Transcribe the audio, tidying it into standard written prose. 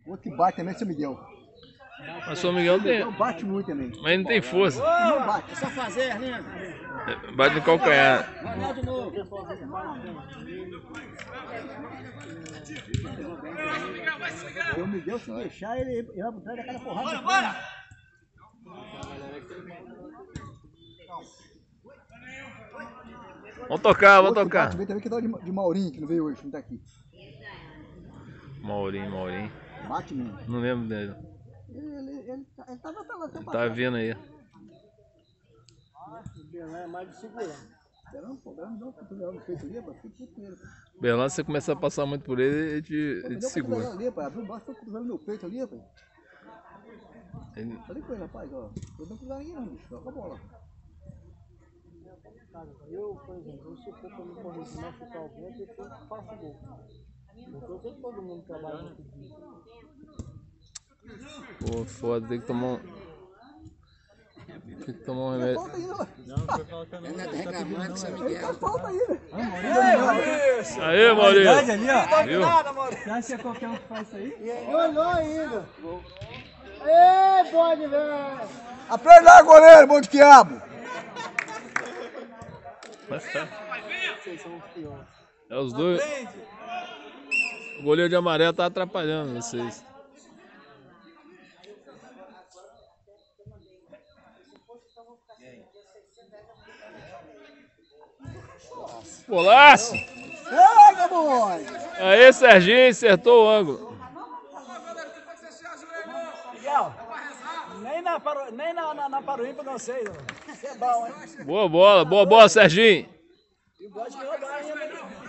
Outro que bate também é o São Miguel. Mas o São Miguel tem. Não bate muito também. Mas não tem força. Não bate. É só fazer, né? Bate no calcanhar. Vai de novo. O Miguel, se deixar, ele vai por trás daquela porrada. Bora! Vamos tocar, vamos tocar. Também que dá de Maurinho, que não veio hoje, não tá aqui. Maurinho. Bate mesmo. Não lembro dele. Ele tava lá. Tá vindo aí. É mais de 5 anos. Berlândia, se você começar a passar muito por ele, ele te segura. Abriu o braço, tô cruzando meu peito ali, rapaz. Falei com ele, rapaz, ó. Eu não cruzar ninguém não, bicho. Toca a bola. Eu, por exemplo, se for pra me corrigir, machucar alguém, eu faço gol. Porque eu sei que todo mundo trabalha nesse dia. Pô, foda, tem que tomar um remédio. Não foi falta não. Não reclamando, São Miguel. Falta aí, né? Aê, Maurinho! Viu? Você acha que é qualquer um que faz isso aí? Ele olhou ainda. Ê, pode, velho. Aprende lá, goleiro, bom de quiabo! Vocês são os piores. É os dois. O goleiro de amarelo tá atrapalhando vocês. Golaço! Pega, boy! Aí, Serginho, acertou o ângulo. Miguel, nem na Paruímpa não sei. Você é bom, hein? Boa bola, Serginho. E pode jogar ainda.